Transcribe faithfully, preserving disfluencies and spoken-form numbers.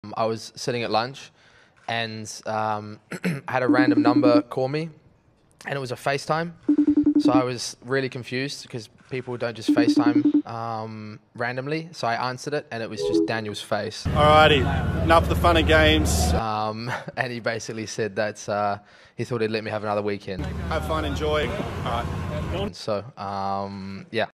I was sitting at lunch and um, I had a random number call me, and it was a FaceTime. So I was really confused because people don't just FaceTime um, randomly. So I answered it, and it was just Daniel's face. Alrighty, enough of the fun and games. Um, and he basically said that uh, he thought he'd let me have another weekend. Have fun, enjoy. All right. So um, yeah.